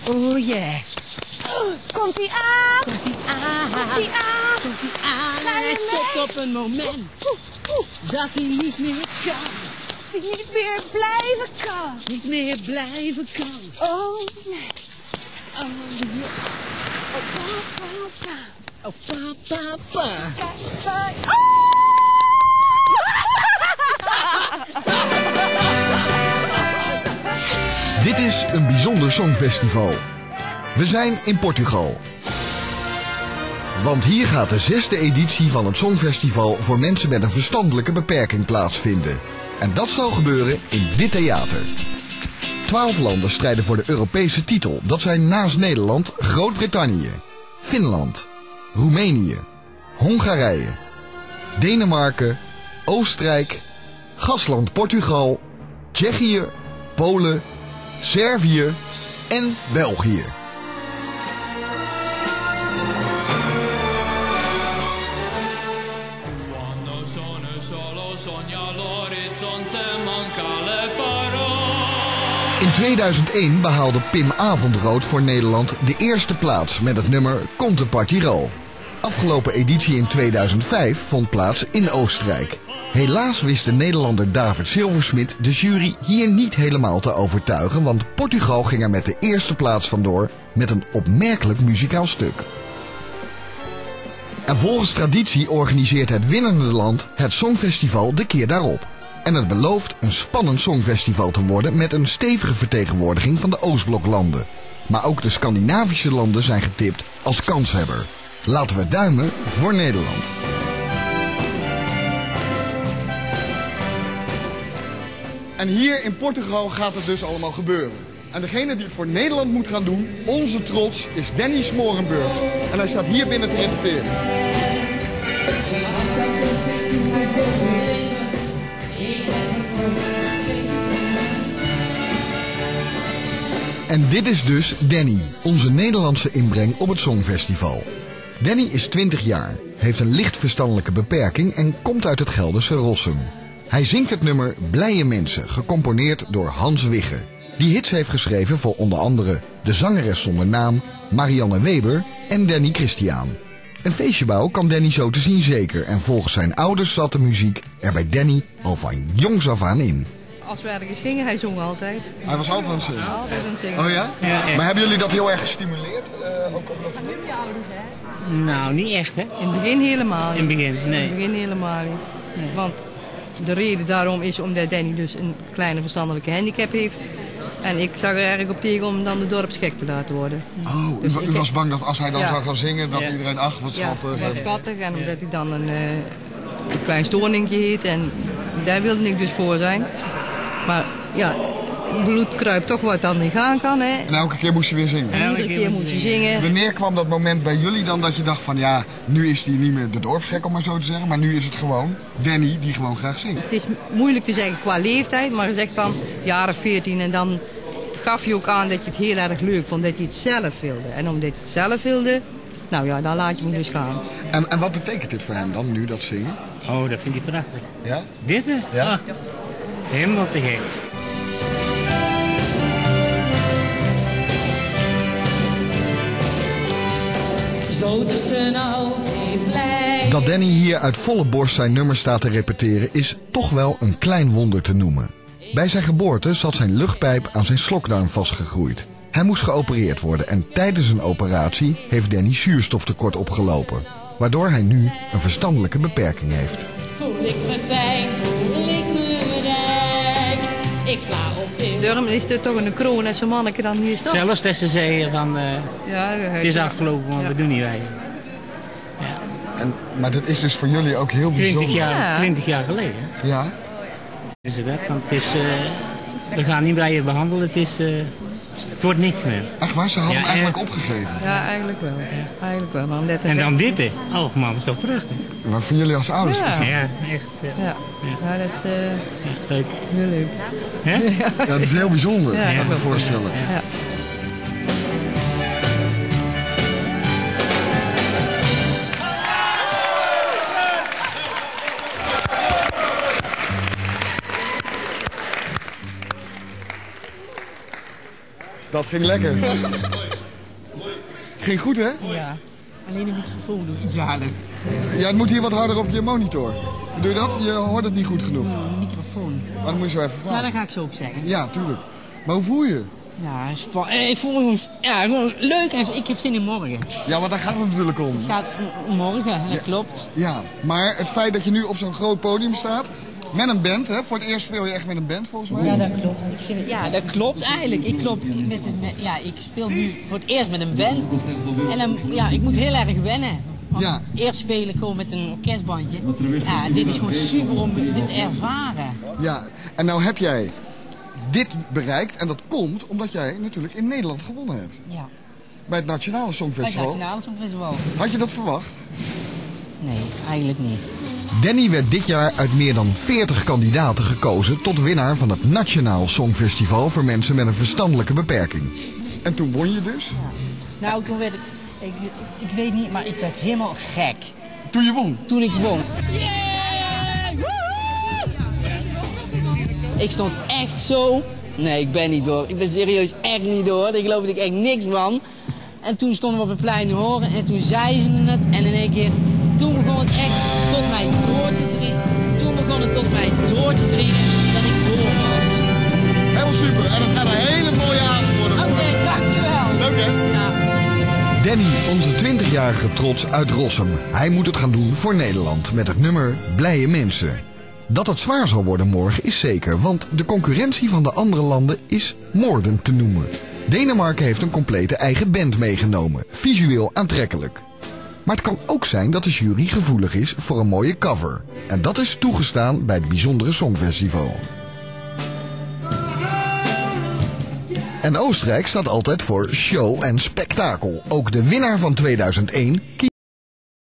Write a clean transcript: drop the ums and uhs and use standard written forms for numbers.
Oh yeah. Komt-ie aan? Komt-ie aan? Komt-ie aan? Komt-ie aan? Ga je Hij stopt mee? op een moment dat hij niet meer kan. Niet meer blijven kan. Niet meer blijven kan. Oh nee. Oh yeah. Oh, Oh papa. kijk, Dit is een bijzonder songfestival. We zijn in Portugal. Want hier gaat de 6e editie van het Songfestival voor mensen met een verstandelijke beperking plaatsvinden. En dat zal gebeuren in dit theater. 12 landen strijden voor de Europese titel. Dat zijn naast Nederland Groot-Brittannië, Finland, Roemenië, Hongarije, Denemarken, Oostenrijk, gastland Portugal, Tsjechië, Polen, Servië en België. In 2001 behaalde Pim Avondrood voor Nederland de eerste plaats met het nummer Conte Partiro. Afgelopen editie in 2005 vond plaats in Oostenrijk. Helaas wist de Nederlander David Silversmit de jury hier niet helemaal te overtuigen, want Portugal ging er met de eerste plaats vandoor met een opmerkelijk muzikaal stuk. En volgens traditie organiseert het winnende land het Songfestival de keer daarop. En het belooft een spannend songfestival te worden met een stevige vertegenwoordiging van de Oostbloklanden. Maar ook de Scandinavische landen zijn getipt als kanshebber. Laten we duimen voor Nederland. En hier in Portugal gaat het dus allemaal gebeuren. En degene die het voor Nederland moet gaan doen, onze trots, is Danny Smorenburg. En hij staat hier binnen te repeteren. En dit is dus Danny, onze Nederlandse inbreng op het Songfestival. Danny is 20 jaar, heeft een licht verstandelijke beperking en komt uit het Gelderse Rossum. Hij zingt het nummer Blije Mensen, gecomponeerd door Hans Wigge. Die hits heeft geschreven voor onder andere de zangeres zonder naam, Marianne Weber en Danny Christian. Een feestjebouw kan Danny zo te zien zeker en volgens zijn ouders zat de muziek er bij Danny al van jongs af aan in. Als we ergens gingen, hij zong altijd. Hij was altijd aan het zingen? Altijd aan het zingen. Oh ja? Ja. Maar hebben jullie dat heel erg gestimuleerd? Ook op dat... Nou, niet echt, hè? In het begin helemaal niet. In het begin, nee. In het begin helemaal niet. Nee. Want de reden daarom is omdat Danny dus een kleine verstandelijke handicap heeft. En ik zag er erg op tegen om dan de dorpsgek te laten worden. Oh, Dus u was bang dat als hij dan Ja. zou gaan zingen, dat iedereen, ach, wat Ja, schattig. wat schattig. En omdat hij dan een klein stoorningje heet. En daar wilde ik dus voor zijn. Maar ja, bloed kruipt toch wat dan niet gaan kan, hè. En elke keer moest je weer zingen. Ja. Iedere keer moet je zingen. Wanneer kwam dat moment bij jullie dan dat je dacht van ja, nu is hij niet meer de dorpsgek om maar zo te zeggen, maar nu is het gewoon Danny die gewoon graag zingt. Het is moeilijk te zeggen qua leeftijd, maar je zegt dan jaren 14 en dan gaf je ook aan dat je het heel erg leuk vond, dat je het zelf wilde. En omdat je het zelf wilde, nou ja, dan laat je me dus gaan. En wat betekent dit voor hem dan, nu dat zingen? Oh, dat vind ik prachtig. Ja? Dit, hè? Ja? Ah, helemaal te gek. Dat Danny hier uit volle borst zijn nummer staat te repeteren is toch wel een klein wonder te noemen. Bij zijn geboorte zat zijn luchtpijp aan zijn slokdarm vastgegroeid. Hij moest geopereerd worden en tijdens een operatie heeft Danny zuurstoftekort opgelopen. Waardoor hij nu een verstandelijke beperking heeft. Voel ik me fijn, voel ik me rijk. Ik sla op til. Daarom is het toch een kroon en zo'n manneke dan hier staat. Zelfs dat ze zeiden van, Ja, het is afgelopen, want we doen niet wij. Maar dat is dus voor jullie ook heel bijzonder. 20 jaar geleden. Ja? Is het dat? Want het is, we gaan niet blijven behandelen, het wordt niks meer. Echt waar, ze hadden hem Ja, eigenlijk opgegeven. Ja, eigenlijk wel. Eigenlijk wel. Maar omdat er En dan zegt- dit, hè? Oh man, dat is toch prachtig. Maar voor jullie als ouders Ja. is dat... Ja, echt. Ja, ja dat is Echt leuk. heel leuk. Hè? Ja, dat is heel bijzonder, Ja, kan ik me dat is wel- voorstellen. Ja. Dat ging lekker. Ging goed, hè? Ja. Alleen de microfoon doet iets harder. Ja, het moet hier wat harder op je monitor. Doe je dat? Je hoort het niet goed genoeg. De microfoon. Maar dan moet je zo even Nou, vragen. dat ga ik zo op zeggen. Ja, tuurlijk. Maar hoe voel je je? Ja, ik voel me gewoon leuk en ik heb zin in morgen. Ja, want daar gaat het natuurlijk om. Het gaat om morgen, dat klopt. Ja, maar het feit dat je nu op zo'n groot podium staat, met een band, hè? Voor het eerst speel je echt met een band volgens mij. Ja, dat klopt. Ik vind het, ja, dat klopt eigenlijk. Ik speel nu voor het eerst met een band. En dan, ja, ik moet heel erg wennen. Want Ja. eerst speel ik gewoon met een orkestbandje. Ja, dit is gewoon super om dit te ervaren. Ja, en nou heb jij dit bereikt en dat komt omdat jij natuurlijk in Nederland gewonnen hebt. Ja, Bij het Nationale bij het Songfestival. Nationale Songfestival. Had je dat verwacht? Nee, eigenlijk niet. Danny werd dit jaar uit meer dan 40 kandidaten gekozen tot winnaar van het Nationaal Songfestival voor mensen met een verstandelijke beperking. En toen won je dus? Nou, toen werd ik weet niet, maar ik werd helemaal gek. Toen je won? Toen ik won. Ik stond echt zo... Nee, ik ben niet door. Ik ben serieus echt niet door. Daar geloof ik echt niks van. En toen stonden we op het plein te horen en toen zei ze het. En in één keer, toen begon het echt tot mij door te dringen. Toen begon het tot mij door te dringen dat ik door was. Helemaal super. En het gaat een hele mooie avond worden. Oké, dankjewel. Leuk, hè? Ja. Danny, onze 20-jarige trots uit Rossum. Hij moet het gaan doen voor Nederland met het nummer Blije Mensen. Dat het zwaar zal worden morgen is zeker, want de concurrentie van de andere landen is moordend te noemen. Denemarken heeft een complete eigen band meegenomen, visueel aantrekkelijk. Maar het kan ook zijn dat de jury gevoelig is voor een mooie cover. En dat is toegestaan bij het Bijzondere Songfestival. En Oostenrijk staat altijd voor show en spektakel. Ook de winnaar van 2001...